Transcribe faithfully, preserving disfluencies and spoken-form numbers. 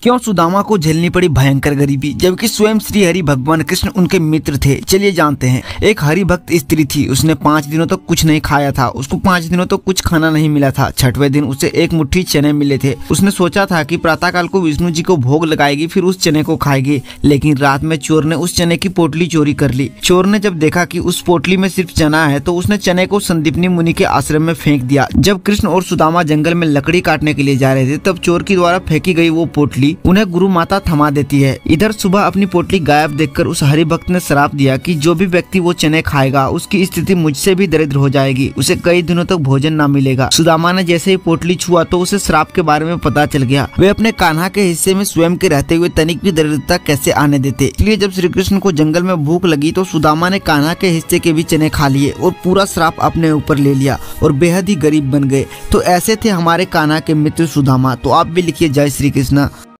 क्यों सुदामा को झेलनी पड़ी भयंकर गरीबी, जबकि स्वयं श्री हरि भगवान कृष्ण उनके मित्र थे। चलिए जानते हैं। एक हरि भक्त स्त्री थी, उसने पाँच दिनों तक तो कुछ नहीं खाया था। उसको पाँच दिनों तक तो कुछ खाना नहीं मिला था। छठवें दिन उसे एक मुट्ठी चने मिले थे। उसने सोचा था कि प्रातःकाल को विष्णु जी को भोग लगाएगी, फिर उस चने को खाएगी। लेकिन रात में चोर ने उस चने की पोटली चोरी कर ली। चोर ने जब देखा कि उस पोटली में सिर्फ चना है तो उसने चने को संदीपनी मुनि के आश्रम में फेंक दिया। जब कृष्ण और सुदामा जंगल में लकड़ी काटने के लिए जा रहे थे तब चोर के द्वारा फेंकी गई वो पोटली उन्हें गुरु माता थमा देती है। इधर सुबह अपनी पोटली गायब देखकर उस हरि भक्त ने श्राप दिया कि जो भी व्यक्ति वो चने खाएगा उसकी स्थिति मुझसे भी दरिद्र हो जाएगी, उसे कई दिनों तक भोजन ना मिलेगा। सुदामा ने जैसे ही पोटली छुआ तो उसे श्राप के बारे में पता चल गया। वे अपने कान्हा के हिस्से में स्वयं के रहते हुए तनिक भी दरिद्रता कैसे आने देते। इसलिए जब श्री कृष्ण को जंगल में भूख लगी तो सुदामा ने कान्हा के हिस्से के भी चने खा लिए और पूरा श्राप अपने ऊपर ले लिया और बेहद ही गरीब बन गए। तो ऐसे थे हमारे कान्हा के मित्र सुदामा। तो आप भी लिखिए जय श्री कृष्ण।